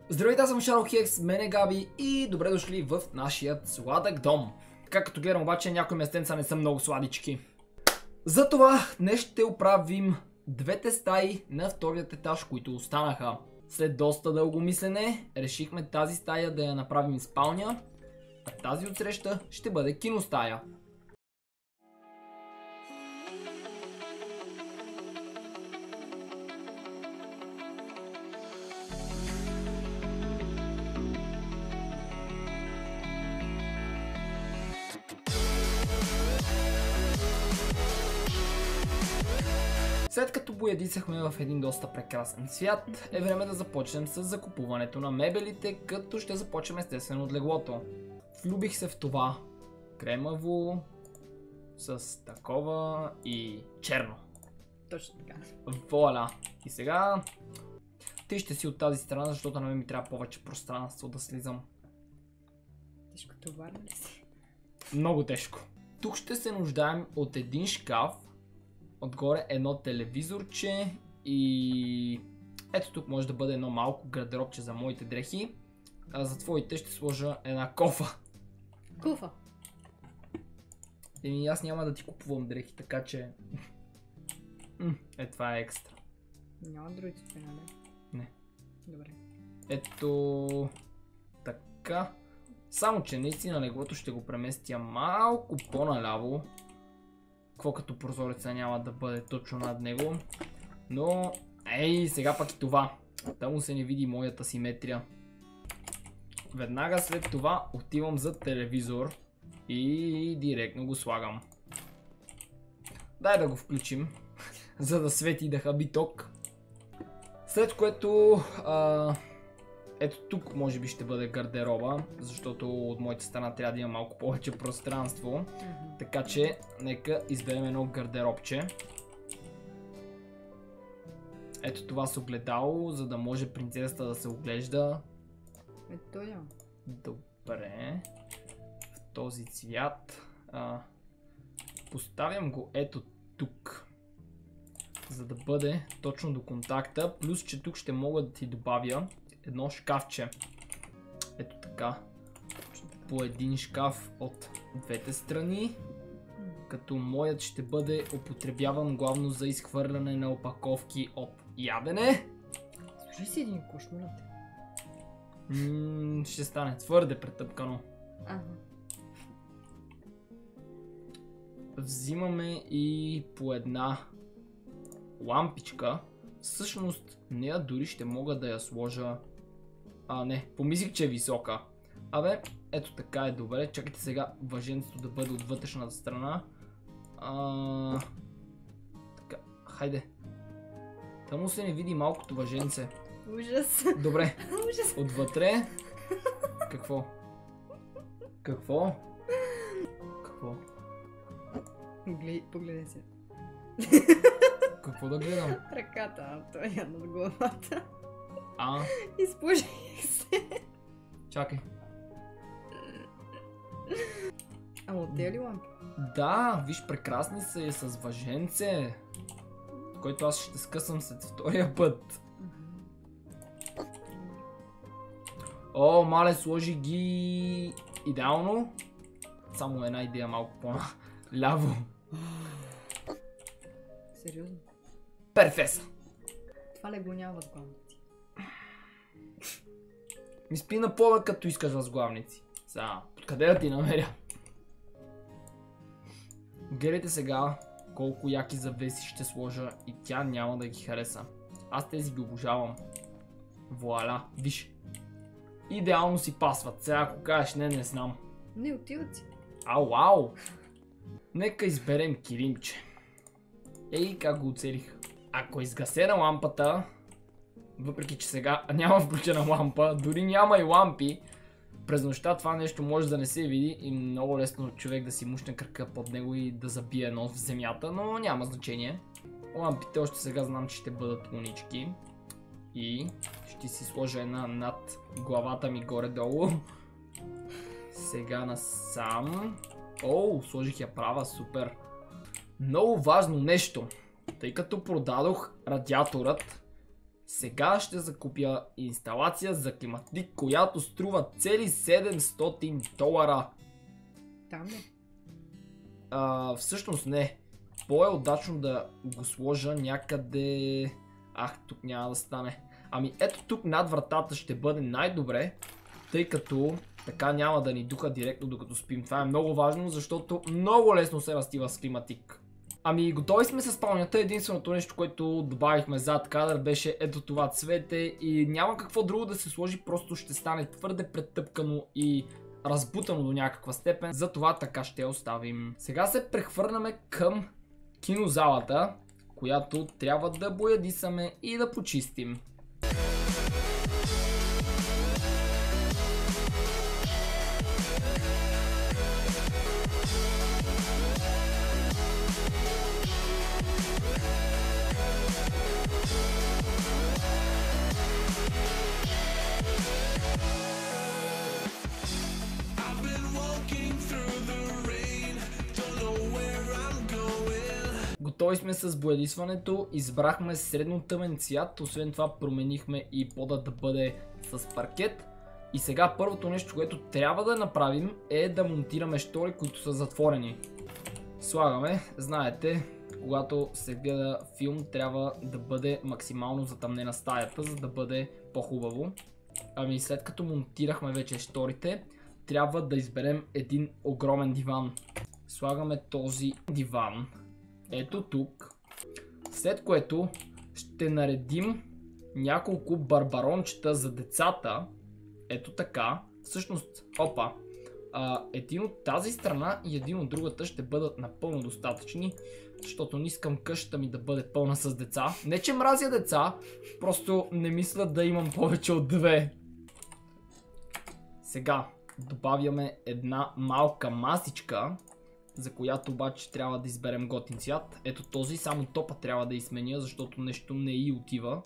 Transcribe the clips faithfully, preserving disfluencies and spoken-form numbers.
Здравейте, аз съм Шарлхекс, мен е Габи и добре дошли в нашия сладък дом. Така като гледам обаче някои местенца не са много сладички. Затова днес ще оправим двете стаи на вторият етаж, които останаха. След доста дълго мислене решихме тази стая да я направим спалня, а тази отсреща ще бъде киностая. След като боядисахме в един доста прекрасен свят, е време да започнем с закупуването на мебелите, като ще започнем естествено от леглото. Влюбих се в това кремаво, с такова и черно. Точно така. Вуаля! И сега ти ще си от тази страна, защото на мен ми трябва повече пространство да слизам. Тежко товарно ли си? Много тежко. Тук ще се нуждаем от един шкаф, отгоре едно телевизорче и ето тук може да бъде едно малко гардеробче за моите дрехи, а за твоите ще сложа една кофа. Кофа? Еми аз няма да ти купувам дрехи, така че е, това е екстра. Няма други цвета, нали? Не. Добре. Ето така. Само че наистина леглото ще го преместя малко по-наляво. Какво като прозореца няма да бъде точно над него. Но, ей, сега пък и това. Да му се не види моята симетрия. Веднага след това отивам за телевизор и директно го слагам. Дай да го включим, за да свети и да хаби ток. След което, а, ето тук може би ще бъде гардероба, защото от моята страна трябва да има малко повече пространство. Mm-hmm. Така че, нека изберем едно гардеробче. Ето това с огледало, за да може принцесата да се оглежда. Ето я. Добре. В този цвят. А, поставям го ето тук, за да бъде точно до контакта. Плюс, че тук ще мога да ти добавя едно шкафче. Ето така. По един шкаф от двете страни. Като моят ще бъде употребяван главно за изхвърляне на опаковки от ядене. Служи си един кош, моля те. Ммм, ще стане твърде претъпкано. Ага. Взимаме и по една лампичка. Всъщност, нея дори ще мога да я сложа. А, не, помислих, че е висока. Абе, ето така е добре. Чакайте сега въженцето да бъде от вътрешната страна. А... Така, хайде. Тъмо се не види малкото въженце. Ужас. Добре. Ужас. Отвътре. Какво? Какво? Какво? Погледай, погледай се. Какво да гледам? Ръката, той е над главата. А, Изпожих се. чакай. Ама от тези ли лампи? Да, виж, прекрасни са и с въженце, който аз ще скъсам след втория път. О, мале, сложи ги идеално. Само една идея малко по-ляво. Сериозно? Перфеса. Това легло няма възглавници. Ми спи на пода, като искаш възглавници. Сега, откъде да ти намеря? Гледайте сега колко яки завеси ще сложа и тя няма да ги хареса. Аз тези ги обожавам. Вуаля, виж. Идеално си пасват. Сега ако кажеш не, не знам. Не, отиват си. Ау, ау! Нека изберем килимче. Ей, как го оцелих. Ако изгасе на лампата, въпреки че сега няма включена лампа, дори няма и лампи, през нощта това нещо може да не се види и много лесно човек да си мушне кръка под него и да забие нос в земята, но няма значение. Лампите още сега знам, че ще бъдат унички. И ще си сложа една над главата ми горе-долу. Сега насам. Оу, сложих я права, супер. Много важно нещо. Тъй като продадох радиаторът, Сега ще закупя инсталация за климатик, която струва цели седемстотин долара. Там ли? А, всъщност не. По-е-удачно да го сложа някъде... Ах, тук няма да стане. Ами ето тук над вратата ще бъде най-добре, тъй като така няма да ни духа директно докато спим. Това е много важно, защото много лесно се разтива с климатик. Ами готови сме с спалнята. Единственото нещо, което добавихме зад кадър, беше ето това цвете и няма какво друго да се сложи, просто ще стане твърде претъпкано и разбутано до някаква степен, затова така ще оставим. Сега се прехвърляме към кинозалата, която трябва да боядисаме и да почистим. Готови сме с боядисването, избрахме средно тъмен цвят, освен това променихме и пода да бъде с паркет. И сега първото нещо, което трябва да направим, е да монтираме штори, които са затворени. Слагаме, знаете, когато се гледа филм, трябва да бъде максимално затъмнена стаята, за да бъде по-хубаво. Ами след като монтирахме вече шторите, трябва да изберем един огромен диван. Слагаме този диван ето тук, след което ще наредим няколко барбарончета за децата, ето така. Всъщност, опа, а, един от тази страна и един от другата ще бъдат напълно достатъчни, защото не искам къщата ми да бъде пълна с деца. Не че мразя деца, просто не мисля да имам повече от две. Сега добавяме една малка масичка, за която обаче трябва да изберем готин цвят. Ето този, само топа трябва да изменя, защото нещо не й отива.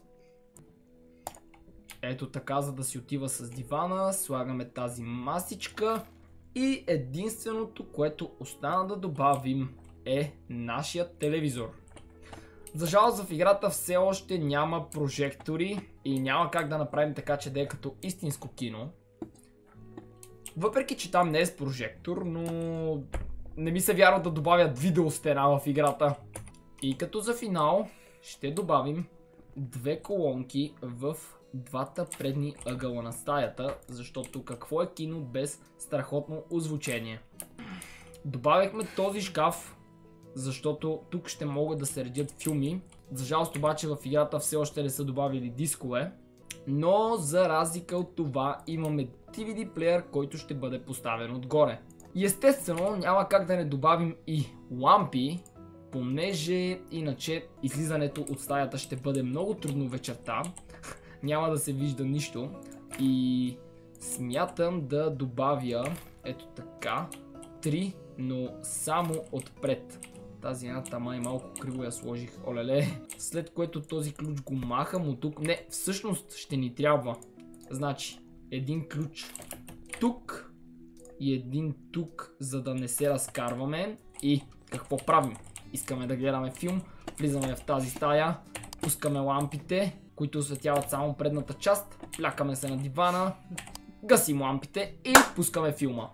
Ето така, за да си отива с дивана, слагаме тази масичка и единственото, което остана да добавим, е нашия телевизор. За жалост в играта все още няма прожектори и няма как да направим така, че да е като истинско кино. Въпреки че там не е с прожектор, но не ми се вярва да добавят видеостена в играта. И като за финал ще добавим две колонки в двата предни ъгъла на стаята, защото какво е кино без страхотно озвучение. Добавихме този шкаф, защото тук ще могат да се редят филми. За жалост обаче в играта все още не са добавили дискове, но за разлика от това имаме ди ви ди плеер, който ще бъде поставен отгоре. И естествено няма как да не добавим и лампи, понеже иначе излизането от стаята ще бъде много трудно вечерта. Няма да се вижда нищо и смятам да добавя ето така три, но само отпред. Тази едната май малко криво я сложих, олеле. След което този ключ го махам от тук. Не, всъщност ще ни трябва. Значи, един ключ тук и един тук, за да не се разкарваме. И какво правим? Искаме да гледаме филм, влизаме в тази стая, пускаме лампите, които осветяват само предната част, плякаме се на дивана, гасим лампите и пускаме филма.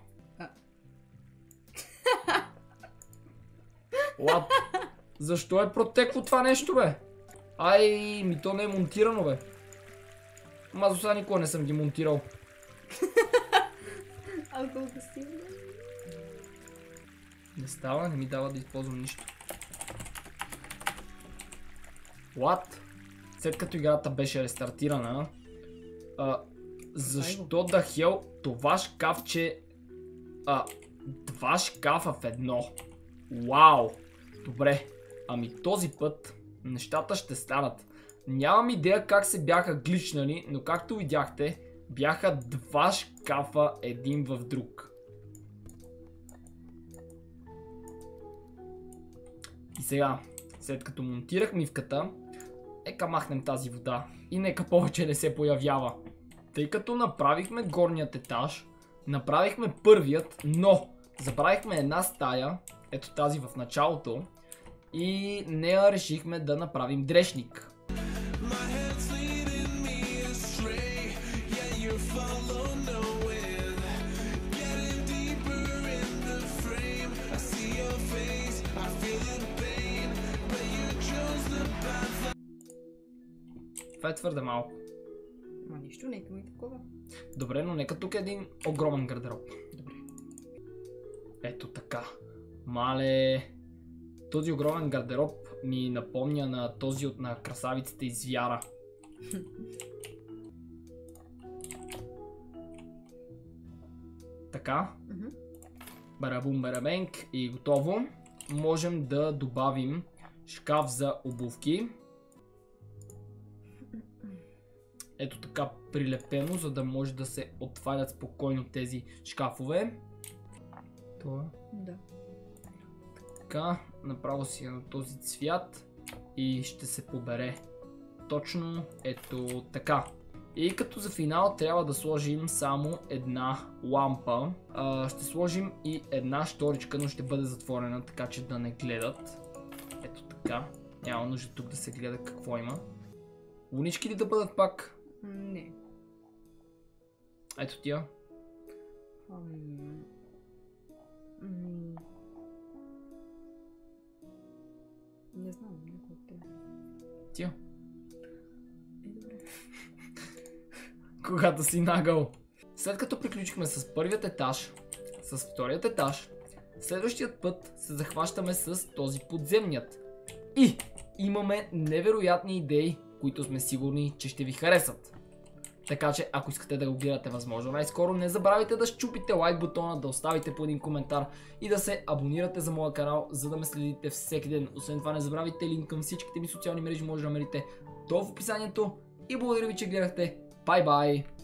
What? Защо е протекло това нещо, бе? Ай, ми то не е монтирано, бе. Ма за сега никога не съм ги монтирал. А колко стигна? Не става, не ми дава да използвам нищо. What? След като играта беше рестартирана, а, защо да хел това шкафче, а, два шкафа в едно? Вау! Добре, ами този път нещата ще станат. Нямам идея как се бяха гличнали, но както видяхте, бяха два шкафа един в друг. И сега, след като монтирах мивката, нека махнем тази вода и нека повече не се появява. Тъй като направихме горният етаж, направихме първият, но забравихме една стая, ето тази в началото, и нея решихме да направим дрешник. My Това е твърде малко. Ма нищо, нека ми такова. Добре, но нека тук е един огромен гардероб. Добре. Ето така. Мале, този огромен гардероб ми напомня на този от на красавицата из Вяра. Така. Мгм. Барабум барабенк и готово. Можем да добавим шкаф за обувки. Ето така прилепено, за да може да се отварят спокойно тези шкафове. Това. Да. Така, направо си е на този цвят и ще се побере. Точно ето така. И като за финал трябва да сложим само една лампа. А, ще сложим и една шторичка, но ще бъде затворена, така че да не гледат. Ето така. Няма нужда тук да се гледа какво има. Лунички ли да бъдат пак? Не. Ето тия. Ам... м, Не знам, някой от те. Тия. Е, добре. Когато си нагъл. След като приключихме с първият етаж, с вторият етаж, следващият път се захващаме с този подземният. И имаме невероятни идеи, които сме сигурни, че ще ви харесат. Така че, ако искате да го гледате възможно най-скоро, не забравяйте да щупите лайк бутона, да оставите по един коментар и да се абонирате за моя канал, за да ме следите всеки ден. Освен това, не забравяйте линк към всичките ми социални мрежи, може да намерите долу в описанието. И благодаря ви, че гледахте. Бай-бай!